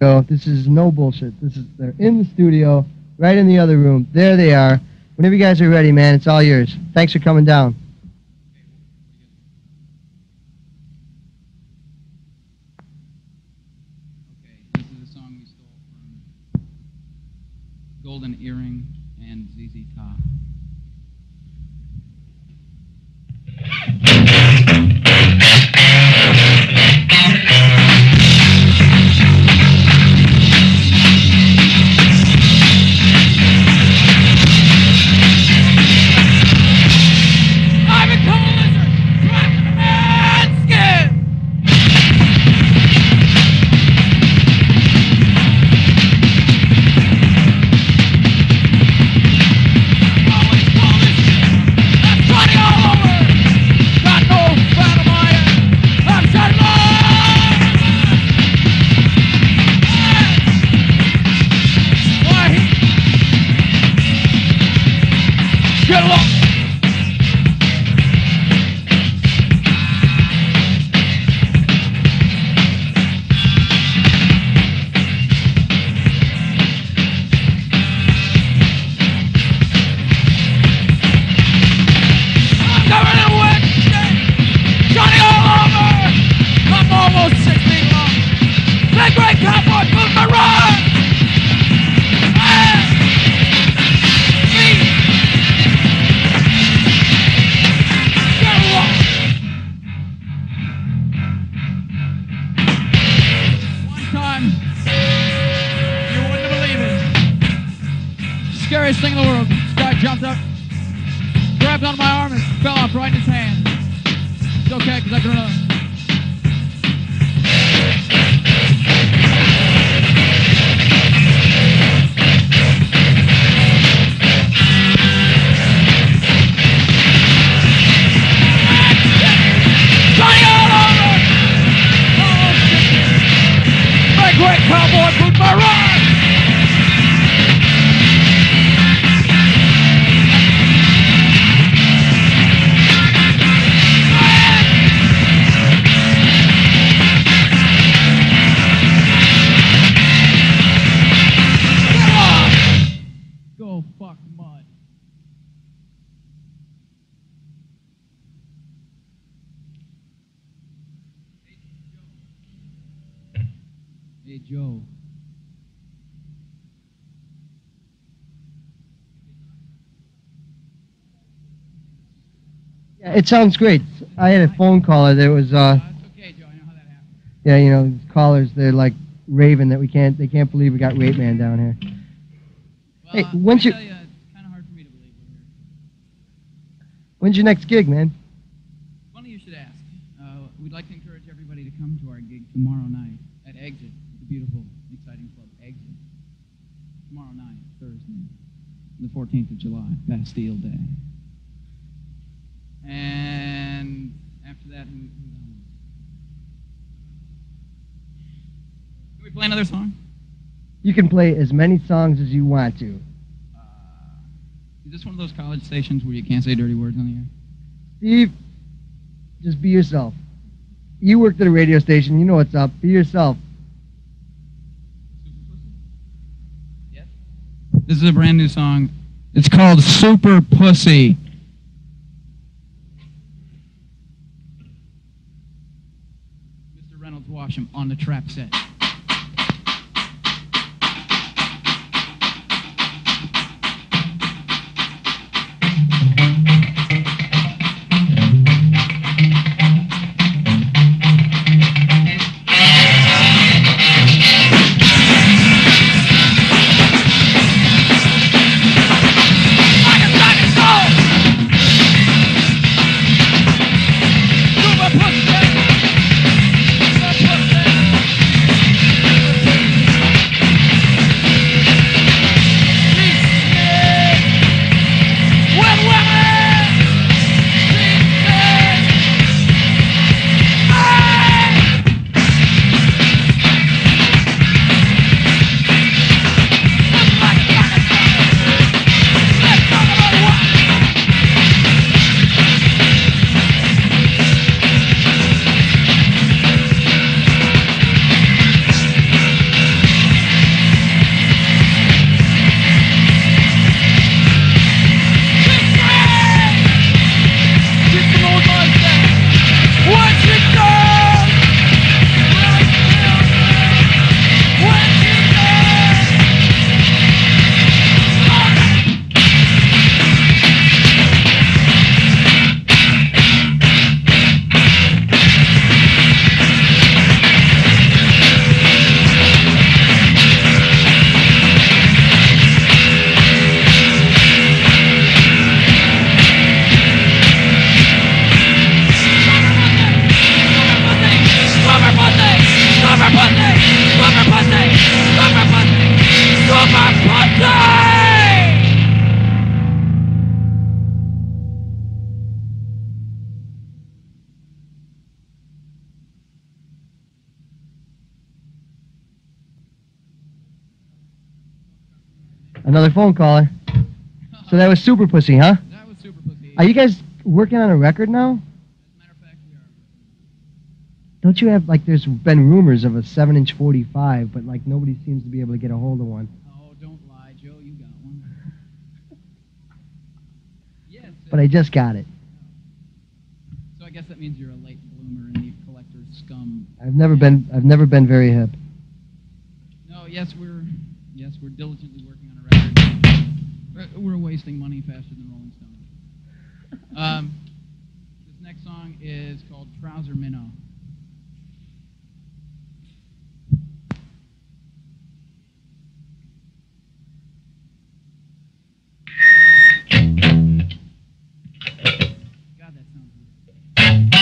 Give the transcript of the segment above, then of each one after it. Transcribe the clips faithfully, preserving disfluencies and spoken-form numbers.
Go. This is no bullshit. This is they're in the studio, right in the other room. There they are. Whenever you guys are ready, man, it's all yours. Thanks for coming down. Okay, this is a song we stole from Golden Earring and Z Z Top. Scariest thing in the world. This guy jumped up, grabbed onto my arm, and fell off right in his hand. It's okay, because I can run. Johnny all over! Oh, my great cowboy boot my ride! Fuck mud. Hey Joe. Yeah, it sounds great. I had a phone caller that was uh, uh it's okay, Joe. I know how that happened. Yeah, you know, callers, they're like raving that we can't they can't believe we got Rapeman down here. Well, hey, uh, when's your you, it's kind of hard for me to believe we're here. When's your next gig, man? Funny you should ask. Uh, we'd like to encourage everybody to come to our gig tomorrow night at Exit, the beautiful, exciting club Exit. Tomorrow night, Thursday, the fourteenth of July, Bastille Day. And after that, who, who knows? Can we play another song? You can play as many songs as you want to. Uh, is this one of those college stations where you can't say dirty words on the air? Steve, just be yourself. You worked at a radio station. You know what's up. Be yourself. Yes? This is a brand new song. It's called Super Pussy. Mister Reynolds Washam on the trap set. Another phone caller. So that was Super Pussy, huh? That was Super Pussy. Are you guys working on a record now? As a matter of fact, we are. Don't you have, like, there's been rumors of a seven inch forty-five, but, like, nobody seems to be able to get a hold of one. Oh, don't lie, Joe. You got one. Yes. But I just got it. So I guess that means you're a late bloomer in the collector's scum. I've never been, I've never been very hip. No, yes, we're, yes, we're diligently working on a record. We're, we're wasting money faster than Rolling Stones. Um, this next song is called Trouser Minnow. God, that sounds weird.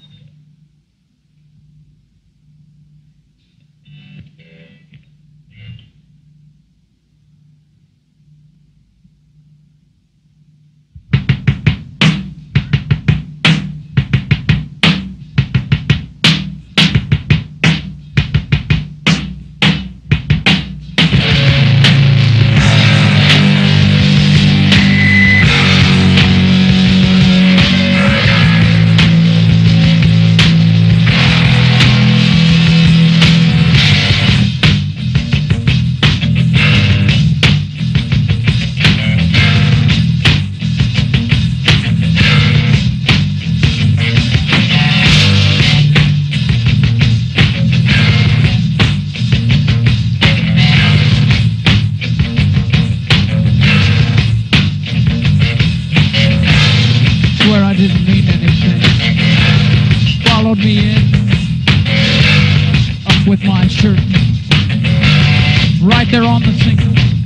Swear I didn't mean anything. Followed me in, up with my shirt, right there on the sink.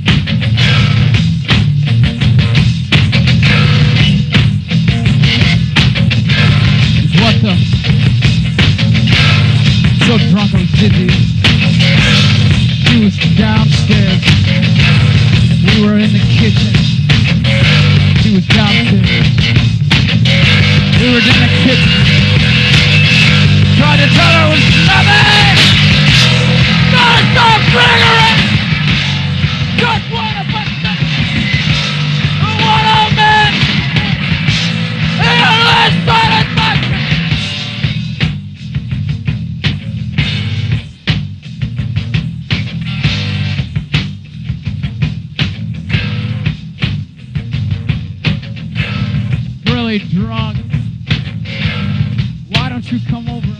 What the? So drunk I was dizzy. She was downstairs. We were in the kitchen. She was downstairs. We were in the kitchen. Tried to tell her it was nothing. Not stop figuring. Just wanna put some. One old man. In a last silent bunker. Really drunk. Why don't you come over?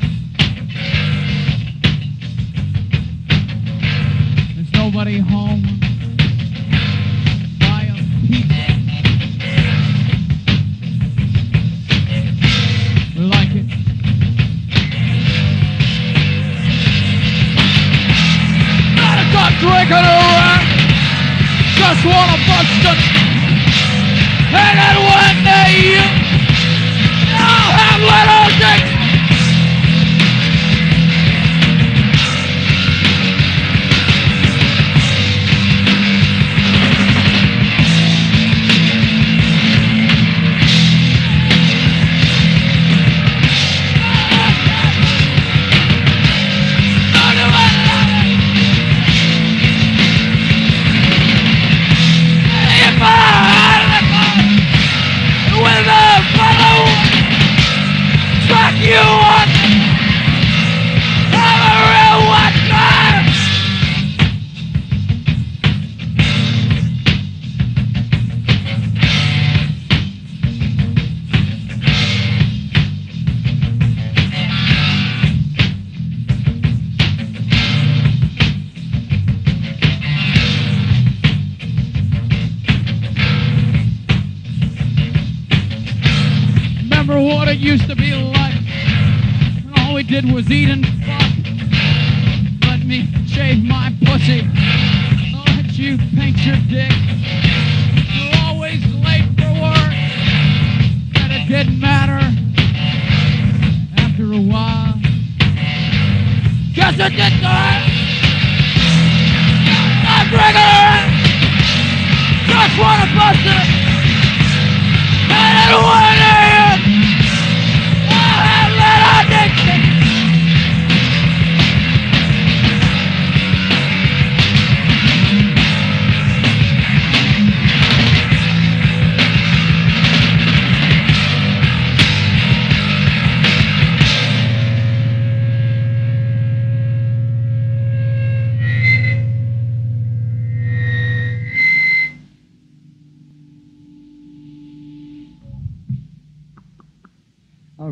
There's nobody home. Buy a pizza. We like it. Gotta stop drinking around. Just wanna bust it. And then one day you I'll have little dicks. You want have a real one time. Remember what it used to be like? All we did was eat and fuck. Let me shave my pussy. I'll let you paint your dick. You're always late for work. And it didn't matter. After a while, guess it did that. I'm regular. Just wanna bust it. And it went in. I'll have little dick.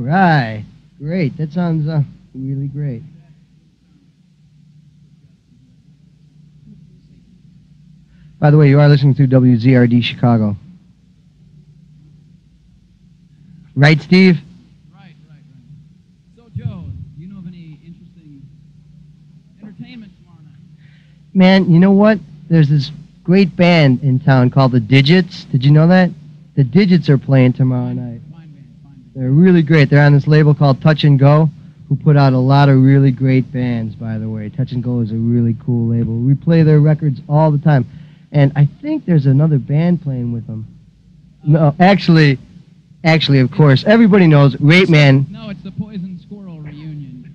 right. Great. That sounds uh, really great. By the way, you are listening to W Z R D Chicago. Right, Steve? Right, right, right. So, Joe, do you know of any interesting entertainment tomorrow night? Man, you know what? There's this great band in town called the Digits. Did you know that? The Digits are playing tomorrow Fine, night. Fine band, fine band. They're really great. They're on this label called Touch and Go, who put out a lot of really great bands, by the way. Touch and Go is a really cool label. We play their records all the time. And I think there's another band playing with them. No, actually, actually, of course, everybody knows Rapeman. No, it's the Poison Squirrel reunion.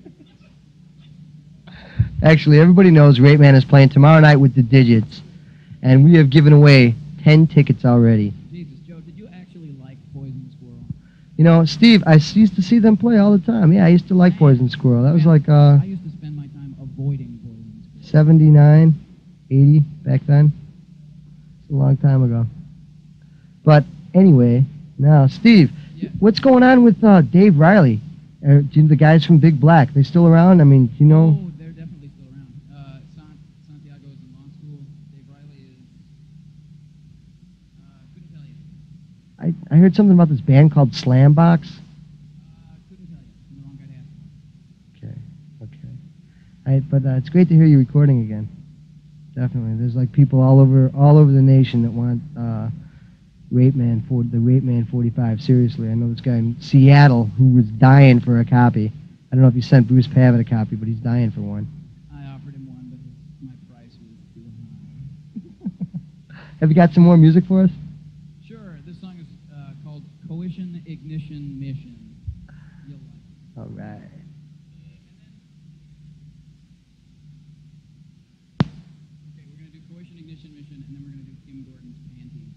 Actually, everybody knows Rapeman is playing tomorrow night with the Digits. And we have given away ten tickets already. Jesus, Joe, did you actually like Poison Squirrel? You know, Steve, I s- used to see them play all the time. Yeah, I used to like Poison Squirrel. That was like uh, I used to spend my time avoiding Poison Squirrel. seventy-nine, eighty back then. It's a long time ago. But anyway, now, Steve, Yeah. what's going on with uh, Dave Riley? Uh, do you know the guys from Big Black? They still around? I mean, do you know? Oh, they're definitely still around. Uh, San- Santiago is in law school. Dave Riley is... Uh, couldn't tell you. I, I heard something about this band called Slambox. Uh, couldn't tell you. I'm the wrong guy to ask. Okay, okay. I, but uh, it's great to hear you recording again. Definitely. There's like people all over all over the nation that want uh, Rapeman for the Rapeman forty-five. Seriously, I know this guy in Seattle who was dying for a copy. I don't know if you sent Bruce Pavitt a copy, but he's dying for one. I offered him one, but his, my price was too high. Have you got some more music for us? Sure, this song is uh, called Coition Ignition Mission. You'll like it. All right. Okay, we're going to do Coition Ignition Mission, and then we're going to do Kim Gordon's Panties.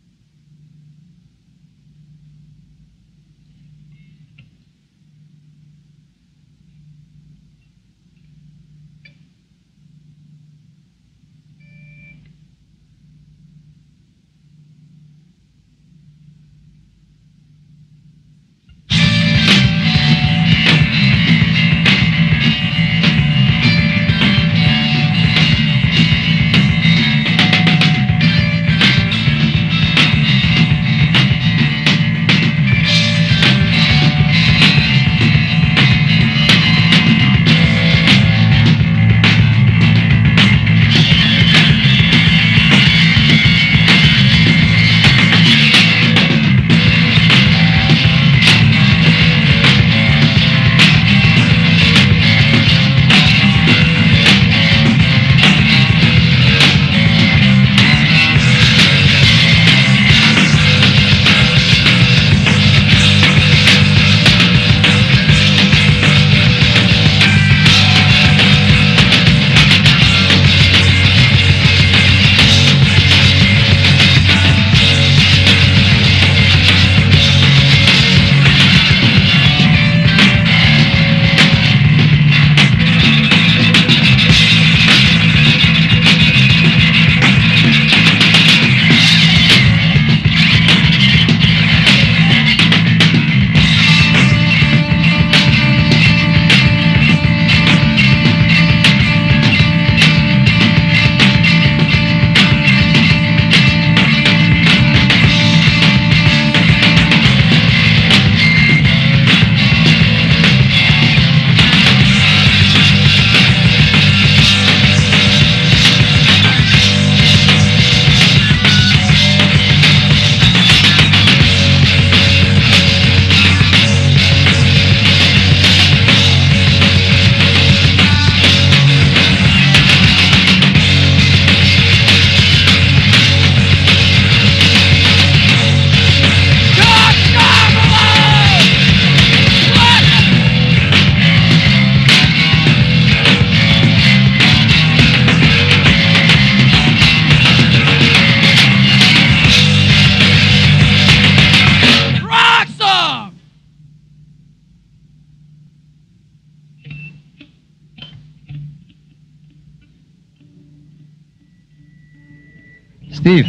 Steve,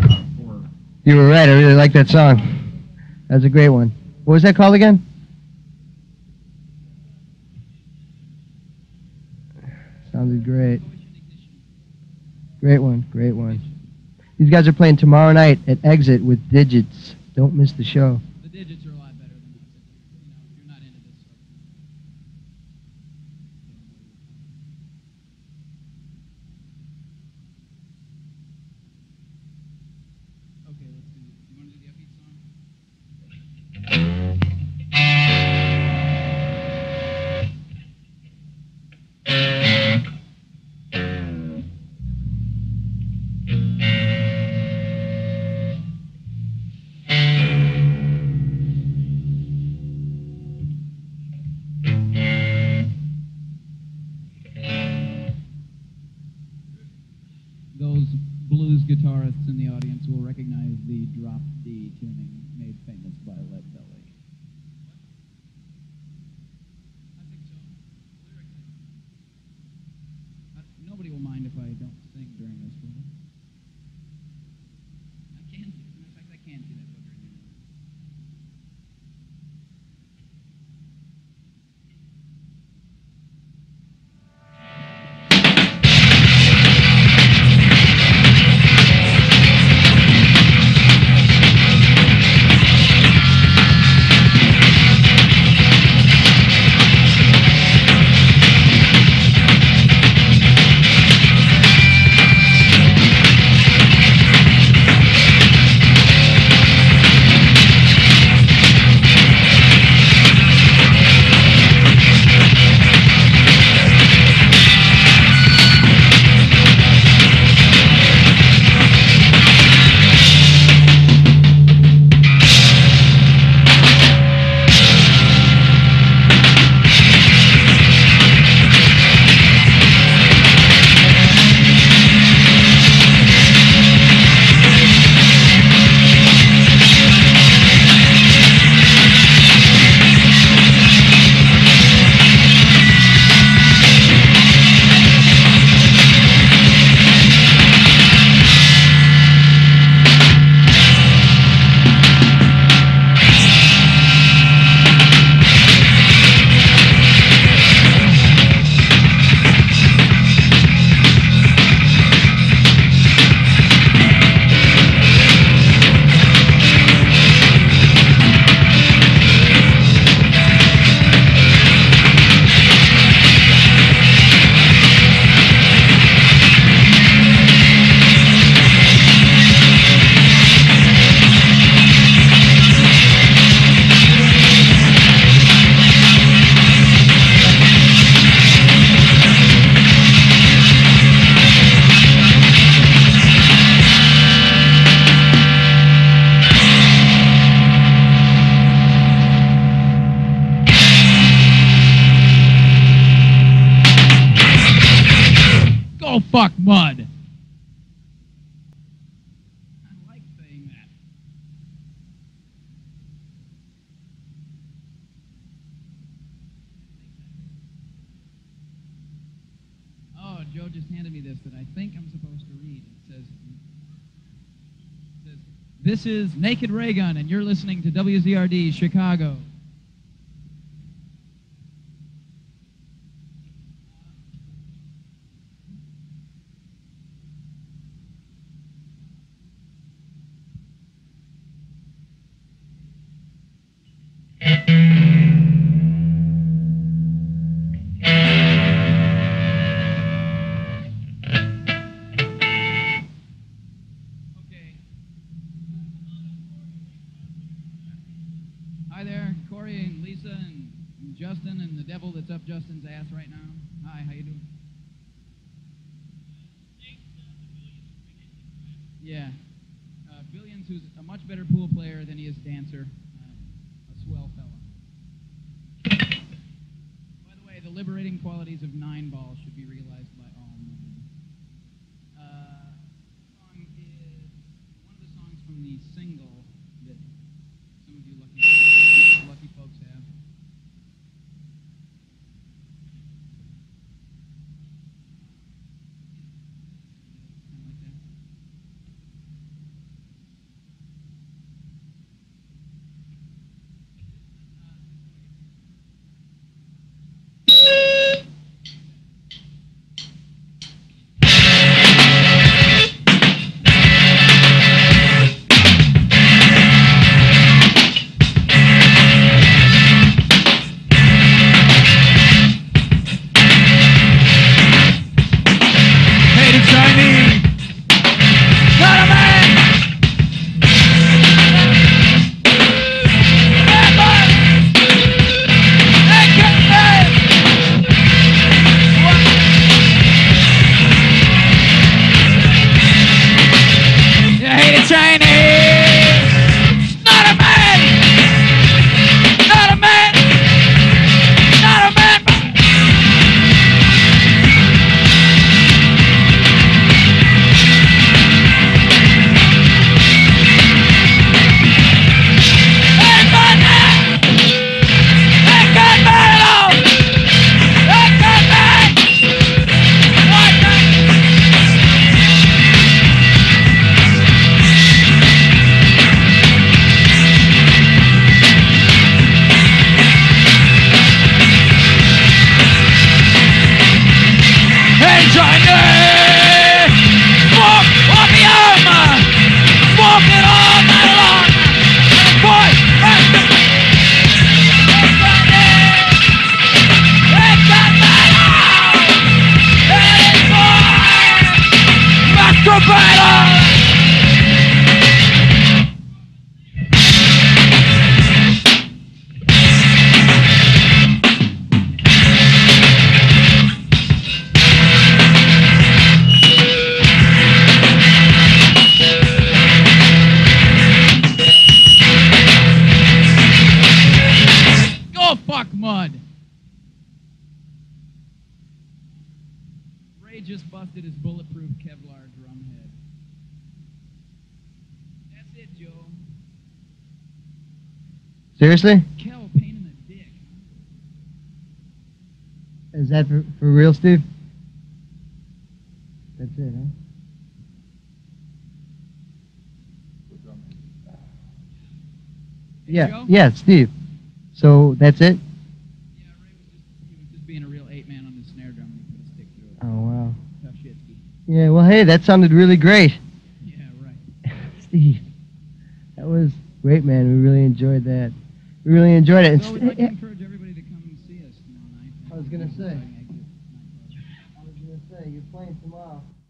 you were right. I really like that song. That's a great one. What was that called again? Great one, great one. These guys are playing tomorrow night at Exit with Digits. Don't miss the show. The Digits are a lot better than us. You know, if you're not into this stuff. Okay, let's do this. You want to do the upbeat song? Those blues guitarists in the audience will recognize the drop D tuning made famous by Lead Belly. I think so. Lyrics. Uh, nobody will mind if I don't sing during this one. I can see. In fact, I can see that booger in your nose. Oh, fuck mud. I like saying that. Oh, Joe just handed me this that I think I'm supposed to read. It says, it says this is Naked Raygun, and you're listening to W Z R D Chicago. Hi there, Corey and Lisa and Justin and the devil that's up Justin's ass right now. Hi, how you doing? Yeah. Uh, Billions, who's a much better pool player than he is dancer. Uh, a swell fella. By the way, the liberating qualities of nine ball should be realized by all men. Uh, this song is one of the songs from the single that some of you lucky, lucky folks have. Kind of like that. just busted his bulletproof Kevlar drum head. That's it, Joe. Seriously? Kel, pain in the dick. Is that for, for real, Steve? That's it, huh? Hey, Yeah, Joe? yeah, Steve. So that's it? Yeah, Ray was just, he was just being a real eight man on his snare drum and he put a stick through it. Oh, wow. Tough shit, Steve. Yeah, well, hey, that sounded really great. Yeah, right. Steve, that was great, man. We really enjoyed that. We really enjoyed it. And So we'd st- like to encourage everybody to come and see us tomorrow night. I was gonna say. Exit nightclub. I was going to say, you're playing tomorrow.